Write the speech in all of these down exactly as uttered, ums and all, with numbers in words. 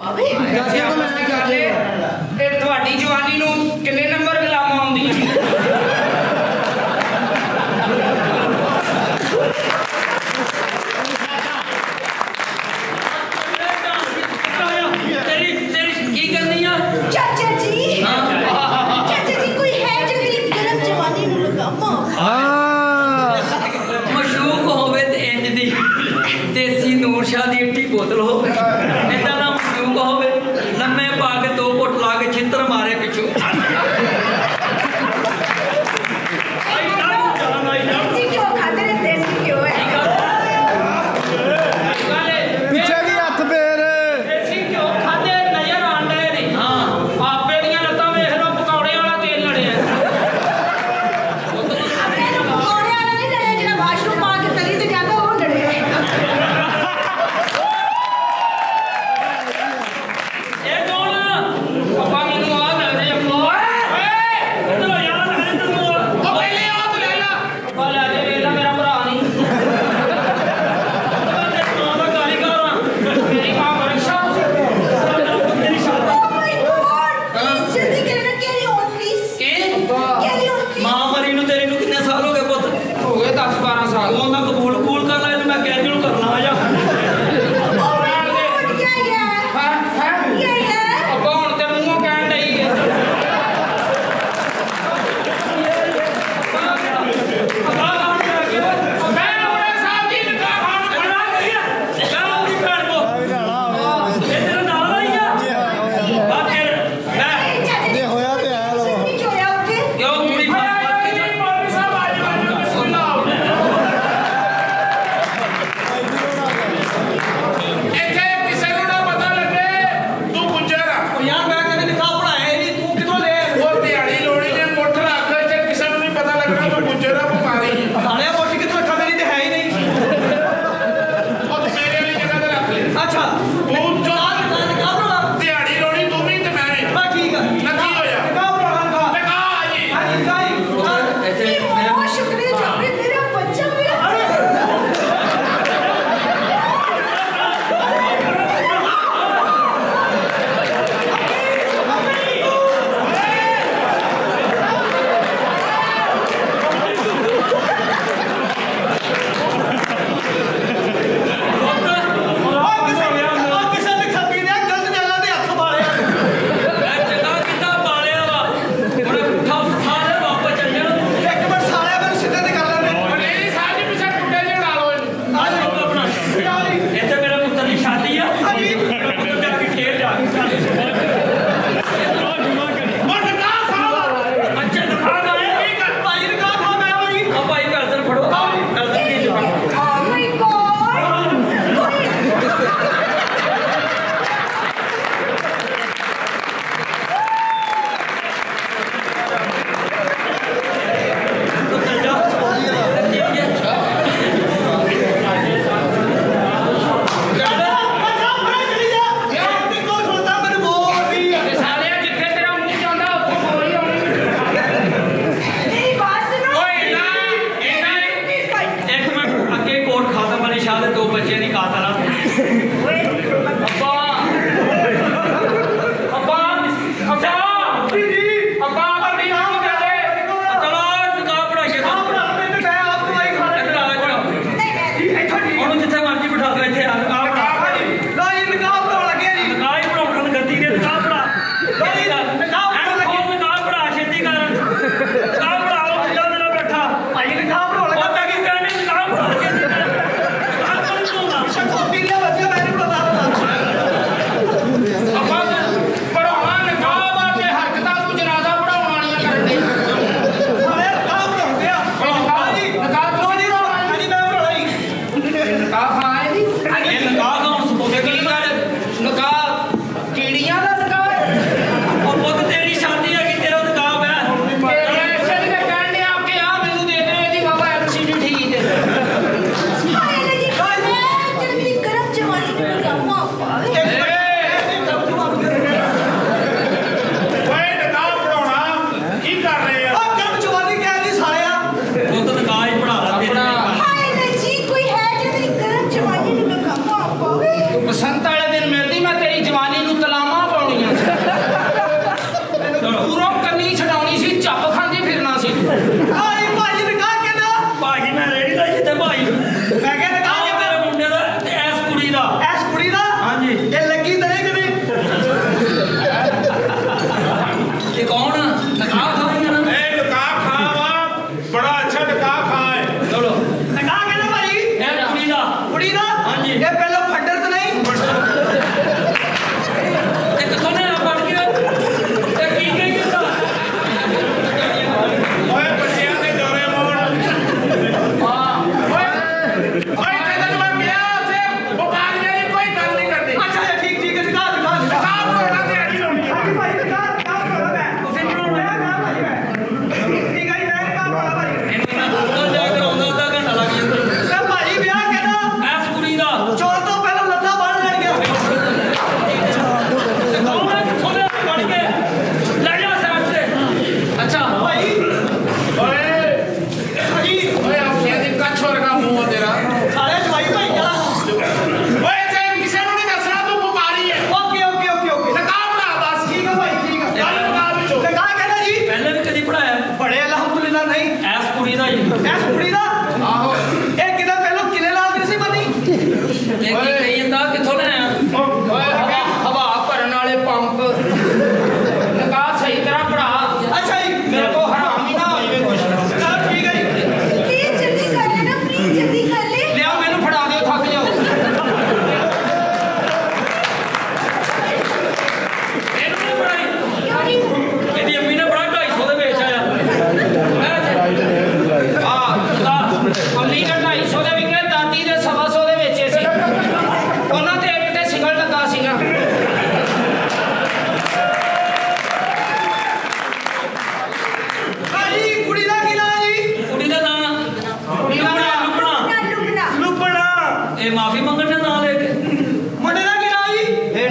जवानी नूं किन्ने नंबर गुलामां आउंदियां चाचा जी चाचा जी कोई है जो मेरी गरम जवानी नूं लगामा मशरूक होवे ते इंज दी देसी नूर शाह दी इट्टी बोतल हो इदा ना मशरूक होवे लम्मे पा के दो घुट ला के छित्र मारे पिछू देसी क्यों खाते रे देसी क्यों है पीछे की हथ फेर देसी क्यों खाते नजर आंदे नहीं हां आपे दी लत्तां वेख लो पकौड़े वाला तेल लड़े पकौड़े वाला नहीं लड़े जेड़ा वाशरूम पा के तली ते जांदा वो लड़े ये कौन पापा मैनू आ दे दे अम्मा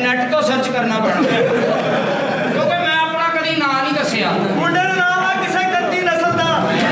ਨੈਟ ਤੋਂ ਸਰਚ ਕਰਨਾ ਪੈਣਾ ਕਿਉਂਕਿ ਮੈਂ ਆਪਣਾ ਕਦੀ ਨਾਂ ਨਹੀਂ ਦੱਸਿਆ। ਮੁੰਡੇ ਦਾ ਨਾਮ ਆ ਕਿਸੇ ਗੰਦੀ ਨਸਲ ਦਾ।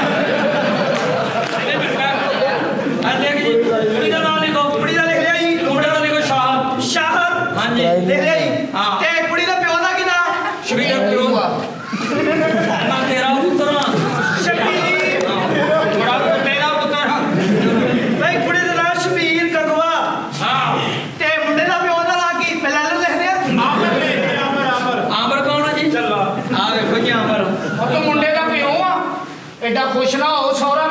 ਕੁੜੀ ਦਾ ਨਾਮ ਲਿਖੋ। ਕੁੜੀ ਦਾ ਲਿਖ ਲਿਆ ਜੀ। ਮੁੰਡੇ ਦਾ ਲਿਖੋ ਸ਼ਾਹ। ਸ਼ਾਹਰ। ਹਾਂਜੀ ਲਿਖ ਲਿਆ ਜੀ। ਹਾਂ। ਤੇ ਕੁੜੀ ਦਾ ਪਿਓ ਦਾ ਕੀ ਨਾਮ? ਸ਼ਬੀਰ ਪਿਓ ਮੈਂ ਤੇਰਾ ਪੁੱਤਰ ਹਾਂ। ਸ਼ਬੀਰ। ਬੜਾ ਤੇਰਾ ਪੁੱਤਰ ਬਈ ਕੁੜੀ ਦਾ ਨਾਮ ਸ਼ਬੀਰ ਗੰਗਵਾ। ਹਾਂ ਤੇ ਮੁੰਡੇ ਦਾ ਪਿਓ ਦਾ ਨਾਮ ਕੀ? ਪਹਿਲਾਂ ਲਿਖ ਲਿਆ। ਆਮਰ ਲੈ ਆਮਰ ਆਮਰ ਆਮਰ ਕੌਣ ਹੈ ਜੀ? ਚੱਲਾ ਆ ਵੇਖੋ ਜੀ ਆਮਰ। ਉਹ ਤਾਂ ਮੁੰਡੇ ਦਾ ਪਿਓ ਆ ਐਡਾ ਖੁਸ਼ ਨਾ ਹੋ ਸਹੁਰਾ